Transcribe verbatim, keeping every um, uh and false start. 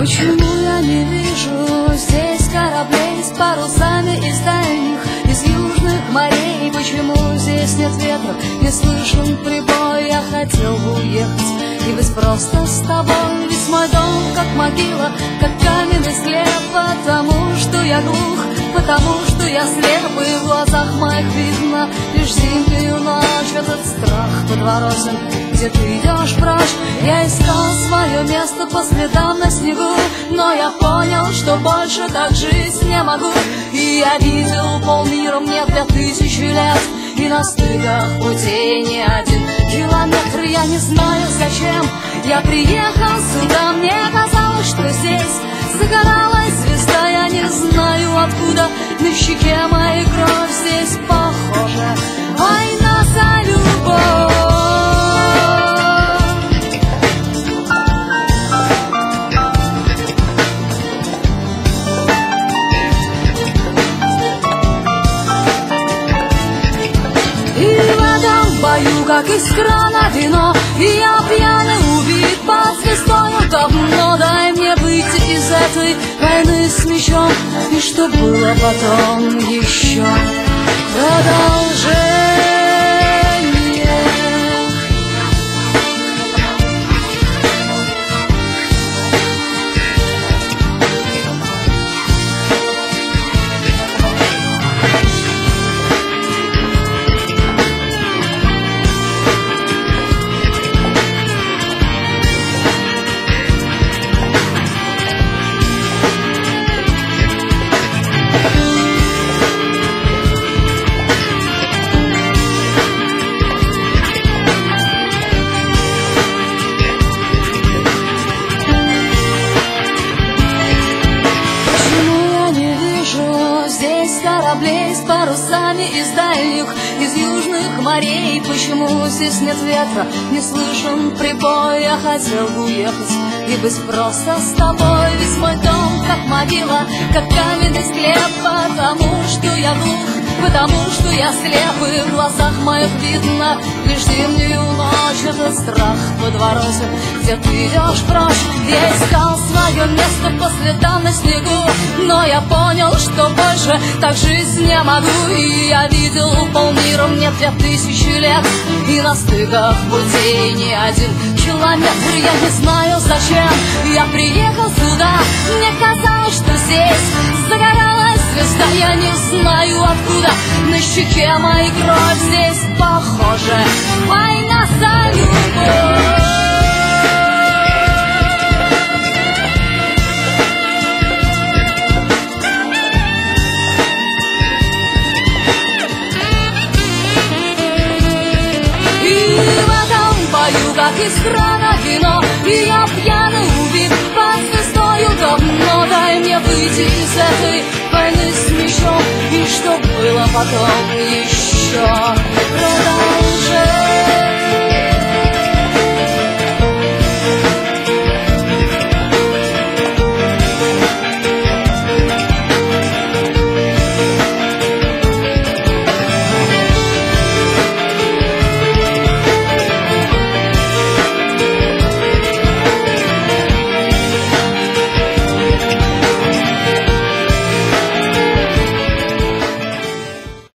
Почему я не вижу здесь кораблей с парусами из дальних, из южных морей? Почему здесь нет ветра, не слышен прибой? Я хотел бы уехать и быть просто с тобой. Ведь мой дом как могила, как каменный склеп. Потому что я глух, потому что я слеп, и в глазах моих видно лишь зимнюю ночь. Этот страх подворотен, где ты идешь прочь. Я искал свое место по следам на снегу, но я понял, что больше так жить не могу. И я видел полмира мне для тысячи лет, и на стыках путей не один километр. Я не знаю, зачем я приехал сюда. Мне казалось, что здесь загоралась звезда. Я не знаю, откуда на щеке моей кровь. Здесь похоже война за любовь. Бою, как из крана вино, и я пьяный убит под звездою давно. Дай мне выйти из этой войны с мечом, и что было потом еще продолжение. Кораблей с парусами из дальних, из южных морей. Почему здесь нет ветра, не слышен прибой? Я хотел бы уехать и быть просто с тобой. Ведь мой дом как могила, как каменный склеп. Потому что я глух, потому что я слеп, и в глазах моих видно лишь зимнюю ночь. Этот страх подворотен, где ты идешь прочь. Я искал свое место по следам на снегу, но я понял, что больше так жить не могу. И я видел полмира мне две тысячи лет, и на стыках путей не один километр. Я не знаю, зачем я приехал сюда. Мне казалось, что здесь загоралась звезда. Я не знаю, откуда на щеке моей кровь. Здесь похоже война за любовь. Как из крана вино, и я пьяный убит под звездою давно. Дай мне выйти из этой войны с мечом, и что было потом еще продолжение.